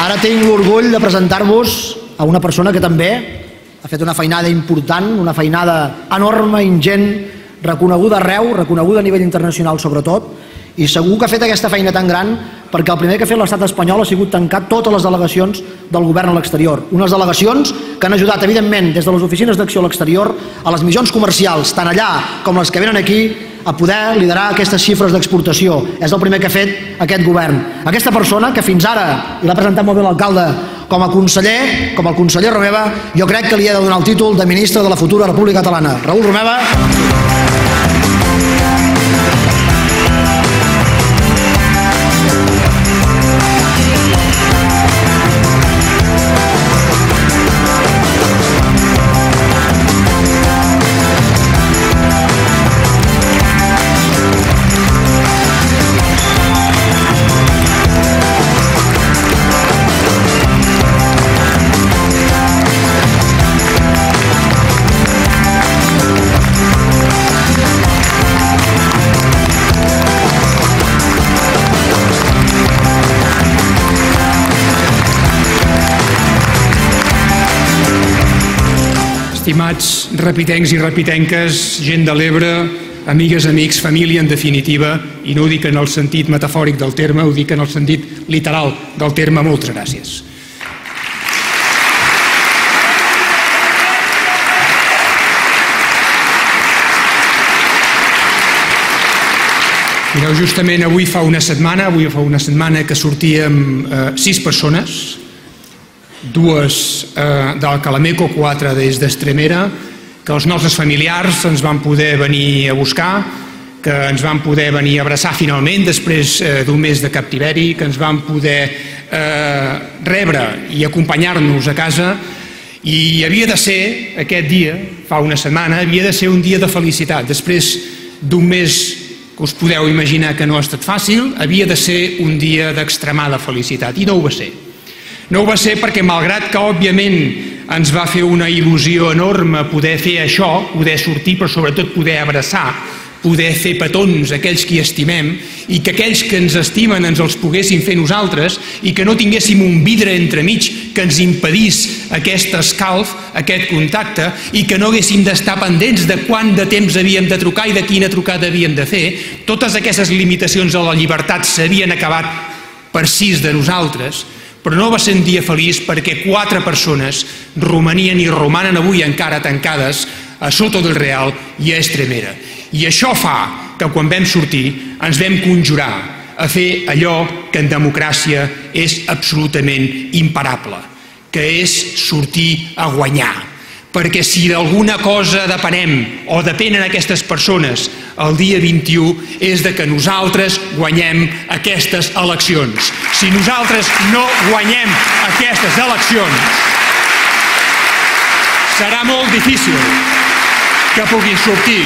Ara tinc l'orgull de presentar-vos a una persona que també ha fet una feinada important, una feinada enorme, ingent, reconeguda arreu, reconeguda a nivell internacional sobretot, i segur que ha fet aquesta feina tan gran perquè el primer que ha fet l'estat espanyol ha sigut tancar totes les delegacions del govern a l'exterior. Unes delegacions que han ajudat, evidentment, des de les oficines d'acció a l'exterior, a les missions comercials, tant allà com les que venen aquí, a poder liderar aquestes xifres d'exportació. És el primer que ha fet aquest govern. Aquesta persona, que fins ara, i l'ha presentat molt bé l'alcalde, com a conseller, com el conseller Romeva, jo crec que li he de donar el títol de ministre de la futura República Catalana. Raül Romeva. Estimats repitencs i repitenques, gent de l'Ebre, amigues, amics, família en definitiva, i no ho dic en el sentit metafòric del terme, ho dic en el sentit literal del terme, moltes gràcies. Mireu, justament avui fa una setmana que sortíem 6 persones, 2 d'Alcalameco, 4 des d'Estremera, que els nostres familiars ens van poder venir a buscar, que ens van poder venir a abraçar finalment després d'un mes de captiveri, que ens van poder rebre i acompanyar-nos a casa, i havia de ser aquest dia, fa una setmana, havia de ser un dia de felicitat. Després d'un mes que us podeu imaginar que no ha estat fàcil, havia de ser un dia d'extremada felicitat, i no ho va ser. No ho va ser perquè, malgrat que òbviament ens va fer una il·lusió enorme poder fer això, poder sortir, però sobretot poder abraçar, poder fer petons a aquells que hi estimem, i que aquells que ens estimen ens els poguéssim fer nosaltres, i que no tinguéssim un vidre entremig que ens impedís aquest escalf, aquest contacte, i que no haguéssim d'estar pendents de quant de temps havíem de trucar i de quina trucada havíem de fer. Totes aquestes limitacions a la llibertat s'havien acabat per 6 de nosaltres, però no va ser un dia feliç perquè 4 persones romanien i romanen avui encara tancades a Soto del Real i a Estremera. I això fa que quan vam sortir ens vam conjurar a fer allò que en democràcia és absolutament imparable, que és sortir a guanyar. Perquè si d'alguna cosa depenem o depenen aquestes persones el dia 21 és de que nosaltres guanyem aquestes eleccions. Si nosaltres no guanyem aquestes eleccions, serà molt difícil que puguin sortir,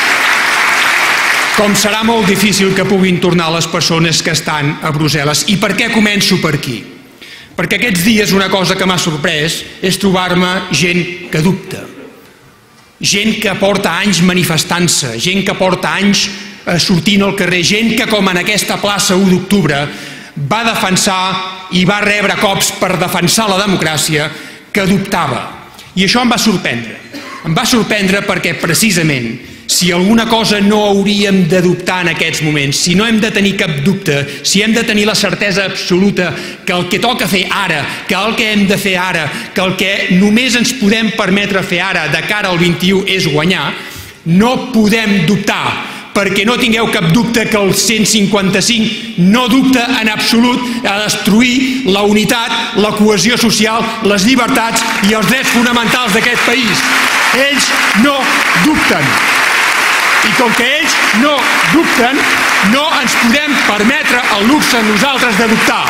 com serà molt difícil que puguin tornar les persones que estan a Brussel·les. I per què començo per aquí? Perquè aquests dies una cosa que m'ha sorprès és trobar-me gent que dubta, gent que porta anys manifestant-se, gent que porta anys sortint al carrer, gent que, com en aquesta plaça 1 d'octubre, va defensar i va rebre cops per defensar la democràcia, que dubtava. I això em va sorprendre. Em va sorprendre perquè, precisament, si alguna cosa no hauríem de dubtar en aquests moments, si no hem de tenir cap dubte, si hem de tenir la certesa absoluta que el que toca fer ara, que el que hem de fer ara, que el que només ens podem permetre fer ara de cara al 21 és guanyar, no podem dubtar, perquè no tingueu cap dubte que el 155 no dubta en absolut a destruir la unitat, la cohesió social, les llibertats i els drets fonamentals d'aquest país. Ells no dubten. I com que ells no dubten, no ens podem permetre el luxe nosaltres de dubtar.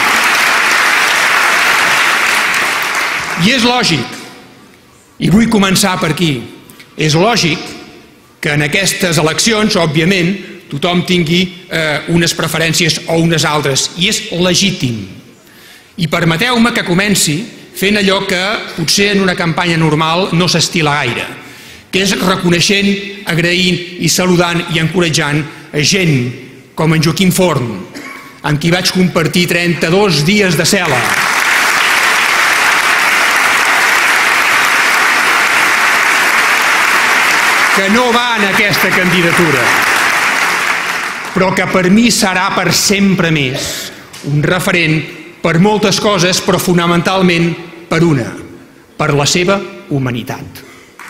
I és lògic, i vull començar per aquí, és lògic que en aquestes eleccions, òbviament, tothom tingui unes preferències o unes altres, i és legítim. I permeteu-me que comenci fent allò que potser en una campanya normal no s'estila gaire, que és reconeixent, agraint i saludant i encoratjant a gent com en Joaquim Forn, amb qui vaig compartir 32 dies de cel·la, que no va en aquesta candidatura, però que per mi serà per sempre més un referent per moltes coses, però fonamentalment per una, per la seva humanitat.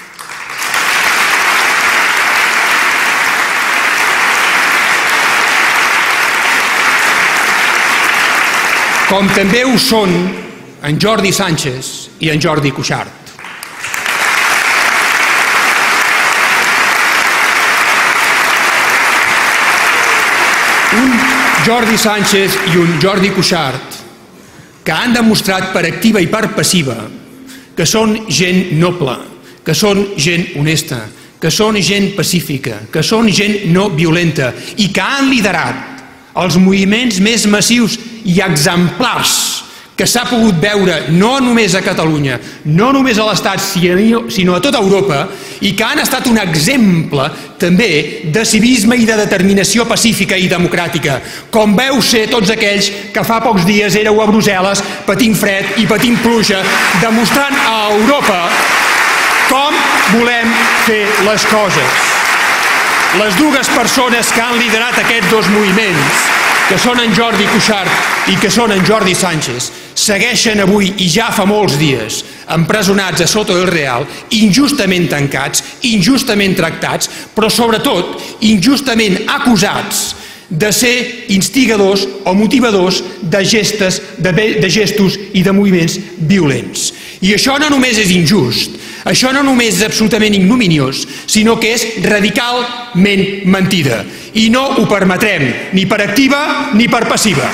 Com també ho són en Jordi Sànchez i en Jordi Cuixart. Un Jordi Sànchez i un Jordi Cuixart que han demostrat per activa i per passiva que són gent noble, que són gent honesta, que són gent pacífica, que són gent no violenta i que han liderat els moviments més massius i exemplars que s'ha pogut veure no només a Catalunya, no només a l'Estat, sinó a tota Europa, i que han estat un exemple també de civisme i de determinació pacífica i democràtica, com veu ser tots aquells que fa pocs dies éreu a Brussel·les patint fred i patint pluja, demostrant a Europa com volem fer les coses. Les dues persones que han liderat aquests dos moviments, que són en Jordi Cuixart i que són en Jordi Sànchez, segueixen avui i ja fa molts dies empresonats a Soto del Real, injustament tancats, injustament tractats, però sobretot injustament acusats de ser instigadors o motivadors de gestos i de moviments violents. I això no només és injust, això no només és absolutament ignominiós, sinó que és radicalment mentida. I no ho permetrem, ni per activa ni per passiva.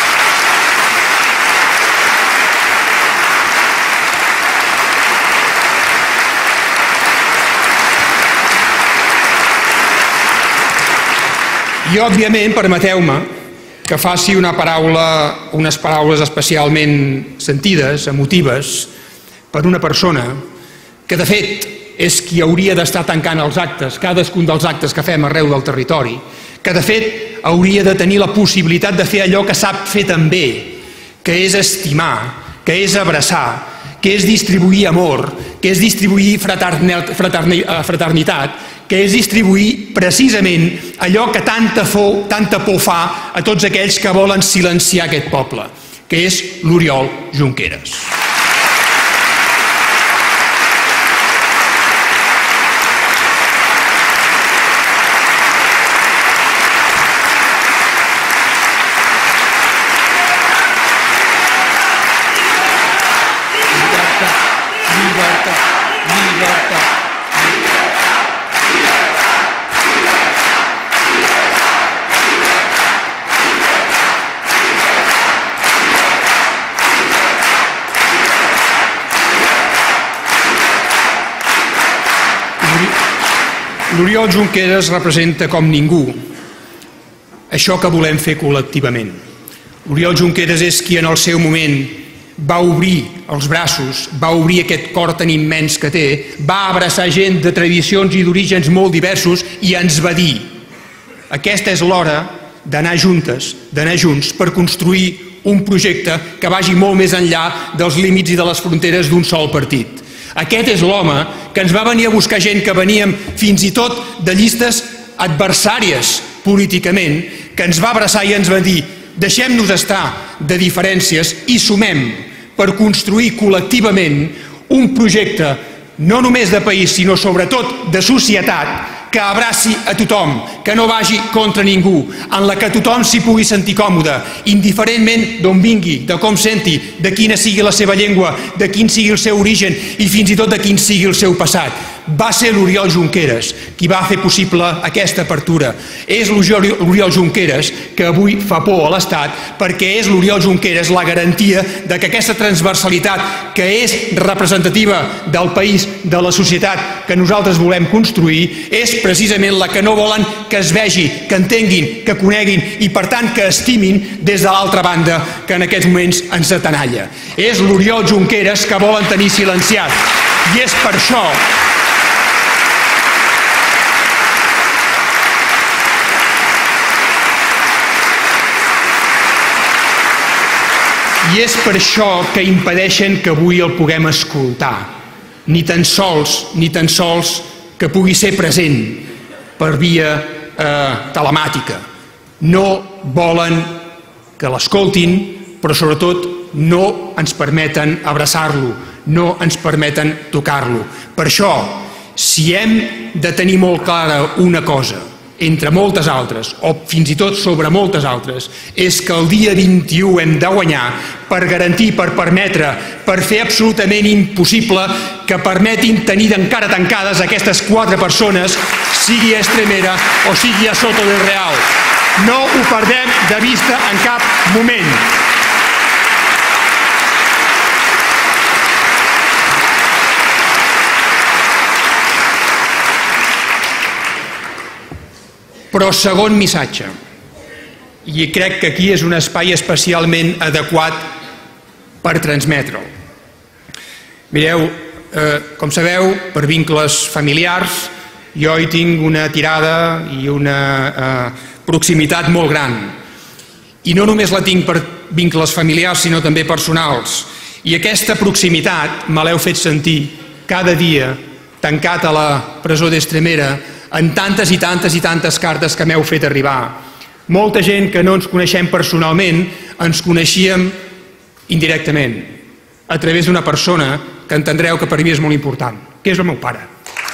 I, òbviament, permeteu-me que faci unes paraules especialment sentides, emotives, per una persona que, de fet, és qui hauria d'estar tancant els actes, cadascun dels actes que fem arreu del territori, que, de fet, hauria de tenir la possibilitat de fer allò que sap fer també, que és estimar, que és abraçar, que és distribuir amor, que és distribuir fraternitat, que és distribuir precisament allò que tanta por fa a tots aquells que volen silenciar aquest poble, que és l'Oriol Junqueras. L'Oriol Junqueras representa com ningú això que volem fer col·lectivament. L'Oriol Junqueras és qui en el seu moment va obrir els braços, va obrir aquest cor tan immens que té, va abraçar gent de tradicions i d'orígens molt diversos i ens va dir: aquesta és l'hora d'anar juntes, d'anar junts per construir un projecte que vagi molt més enllà dels límits i de les fronteres d'un sol partit. Aquest és l'home que ens va venir a buscar gent que veníem fins i tot de llistes adversàries políticament, que ens va abraçar i ens va dir: deixem-nos estar de diferències i sumem per construir col·lectivament un projecte no només de país, sinó sobretot de societat, que abraci a tothom, que no vagi contra ningú, en la que tothom s'hi pugui sentir còmode, indiferentment d'on vingui, de com senti, de quina sigui la seva llengua, de quin sigui el seu origen i fins i tot de quin sigui el seu passat. Va ser l'Oriol Junqueras qui va fer possible aquesta apertura. És l'Oriol Junqueras que avui fa por a l'Estat, perquè és l'Oriol Junqueras la garantia de que aquesta transversalitat que és representativa del país, de la societat que nosaltres volem construir, és precisament la que no volen que es vegi, que entenguin, que coneguin i, per tant, que estimin des de l'altra banda que en aquests moments ens atenalla. És l'Oriol Junqueras que volen tenir silenciat. I és per això que impedeixen que avui el puguem escoltar. Ni tan sols que pugui ser present per via telemàtica. No volen que l'escoltin, però sobretot no ens permeten abraçar-lo, no ens permeten tocar-lo. Per això, si hem de tenir molt clara una cosa, entre moltes altres, o fins i tot sobre moltes altres, és que el dia 21 hem de guanyar per garantir, per permetre, per fer absolutament impossible que permetin tenir encara tancades aquestes 4 persones, sigui a Estremera o sigui a Soto del Real. No ho perdem de vista en cap moment. Però segon missatge, i crec que aquí és un espai especialment adequat per transmetre'l. Mireu, com sabeu, per vincles familiars, jo hi tinc una tirada i una proximitat molt gran. I no només la tinc per vincles familiars, sinó també personals. I aquesta proximitat me l'heu fet sentir cada dia, tancat a la presó d'Estremera, en tantes i tantes i tantes cartes que m'heu fet arribar. Molta gent que no ens coneixem personalment, ens coneixíem indirectament, a través d'una persona que entendreu que per mi és molt important, que és el meu pare.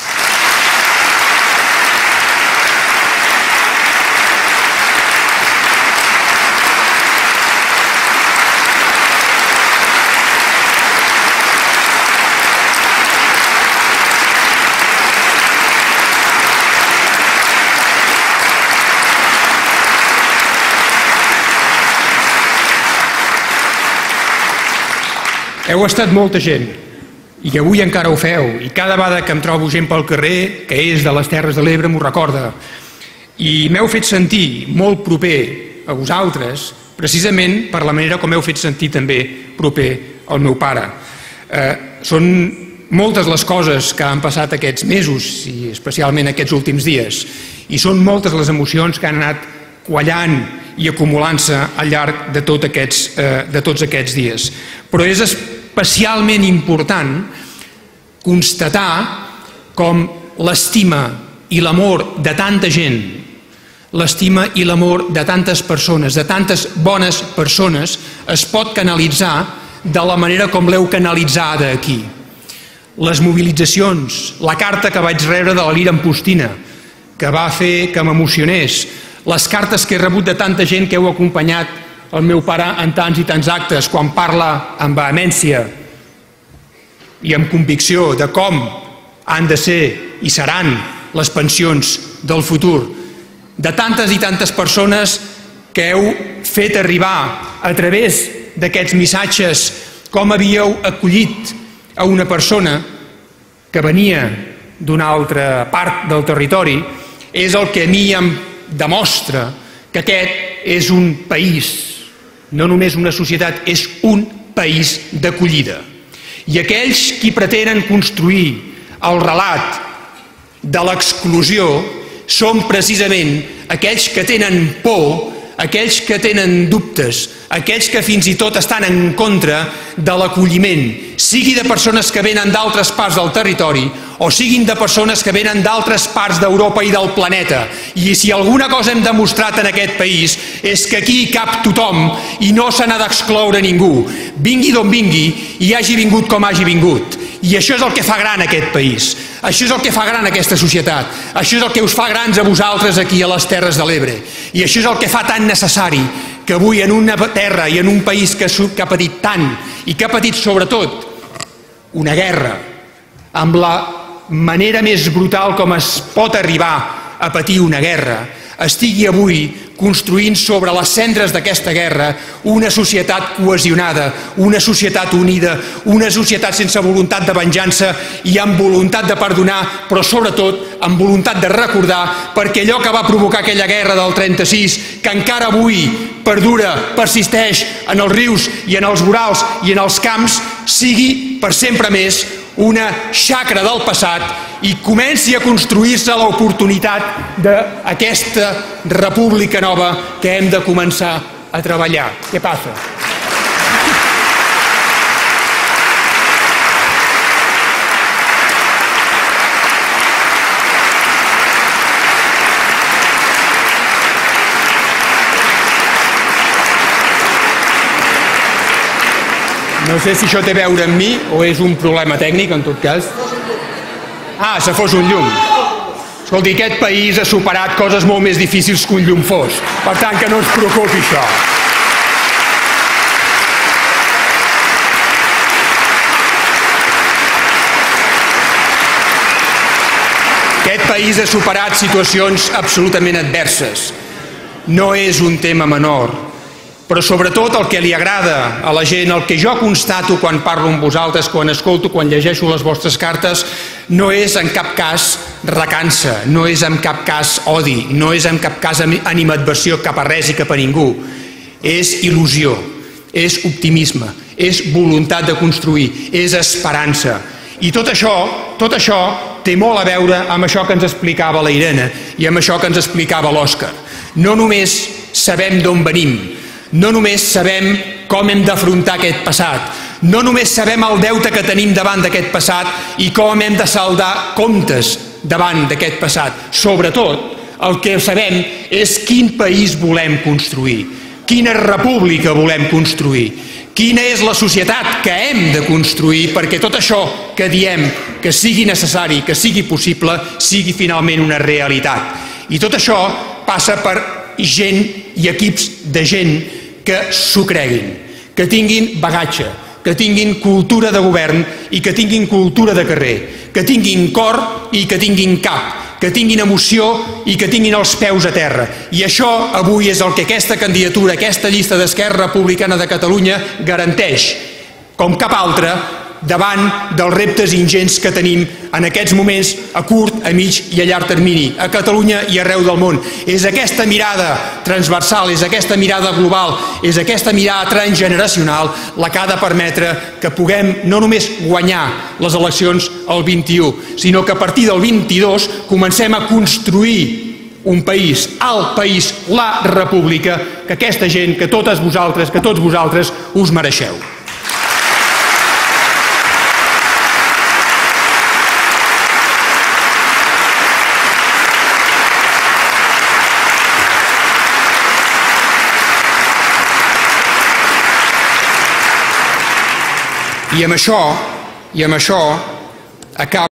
Heu estat molta gent, i avui encara ho feu, i cada vegada que em trobo gent pel carrer, que és de les Terres de l'Ebre, m'ho recorda. I m'heu fet sentir molt proper a vosaltres, precisament per la manera com heu fet sentir també proper al meu pare. Són moltes les coses que han passat aquests mesos, i especialment aquests últims dies, i són moltes les emocions que han anat quallant i acumulant-se al llarg de tots aquests dies. Però és especialment important constatar com l'estima i l'amor de tanta gent, l'estima i l'amor de tantes persones, de tantes bones persones, es pot canalitzar de la manera com l'heu canalitzada aquí. Les mobilitzacions, la carta que vaig rebre de la Lira Ampostina, que va fer que m'emocionés, les cartes que he rebut de tanta gent que heu acompanyat el meu pare en tants i tants actes, quan parla amb vehemència i amb convicció de com han de ser i seran les pensions del futur, de tantes i tantes persones que heu fet arribar a través d'aquests missatges com havíeu acollit a una persona que venia d'una altra part del territori, és el que a mi em demostra que aquest és un país, no només una societat, és un país d'acollida. I aquells qui pretenen construir el relat de l'exclusió són precisament aquells que tenen por, aquells que tenen dubtes, aquells que fins i tot estan en contra de l'acolliment, sigui de persones que venen d'altres parts del territori o siguin de persones que venen d'altres parts d'Europa i del planeta. I si alguna cosa hem demostrat en aquest país és que aquí hi cap tothom i no se n'ha d'excloure ningú, vingui d'on vingui i hagi vingut com hagi vingut. I això és el que fa gran aquest país, això és el que fa gran aquesta societat, això és el que us fa grans a vosaltres aquí a les Terres de l'Ebre, i això és el que fa tan necessari que avui en una terra i en un país que ha patit tant i que ha patit sobretot una guerra, amb la manera més brutal com es pot arribar a patir una guerra, estigui avui construint sobre les cendres d'aquesta guerra una societat cohesionada, una societat unida, una societat sense voluntat de venjança i amb voluntat de perdonar, però sobretot amb voluntat de recordar, perquè allò que va provocar aquella guerra del 36, que encara avui perdura, persisteix en els rius i en els vorals i en els camps, sigui per sempre més una xacra del passat i comenci a construir-se l'oportunitat d'aquesta república nova que hem de començar a treballar. Què passa? No sé si això té a veure amb mi o és un problema tècnic, en tot cas. Ah, se fos un llum. Escolti, aquest país ha superat coses molt més difícils que un llum fos. Per tant, que no ens preocupi això. Aquest país ha superat situacions absolutament adverses. No és un tema menor, però sobretot el que li agrada a la gent, el que jo constato quan parlo amb vosaltres, quan escolto, quan llegeixo les vostres cartes, no és en cap cas recança, no és en cap cas odi, no és en cap cas animadversió cap a res i cap a ningú. És il·lusió, és optimisme, és voluntat de construir, és esperança. I tot això té molt a veure amb això que ens explicava la Irene i amb això que ens explicava l'Òscar. No només sabem d'on venim, no només sabem com hem d'afrontar aquest passat, no només sabem el deute que tenim davant d'aquest passat i com hem de saldar comptes davant d'aquest passat. Sobretot, el que sabem és quin país volem construir, quina república volem construir, quina és la societat que hem de construir perquè tot això que diem que sigui necessari, que sigui possible, sigui finalment una realitat. I tot això passa per gent i equips de gent que s'ho creguin, que tinguin bagatge, que tinguin cultura de govern i que tinguin cultura de carrer, que tinguin cor i que tinguin cap, que tinguin emoció i que tinguin els peus a terra. I això avui és el que aquesta candidatura, aquesta llista d'Esquerra Republicana de Catalunya garanteix, com cap altra, davant dels reptes ingents que tenim en aquests moments a curt, a mig i a llarg termini, a Catalunya i arreu del món. És aquesta mirada transversal, és aquesta mirada global, és aquesta mirada transgeneracional la que ha de permetre que puguem no només guanyar les eleccions el 21, sinó que a partir del 22 comencem a construir un país, el país, la república, que aquesta gent, que totes vosaltres, que tots vosaltres us mereixeu. I amb això acabo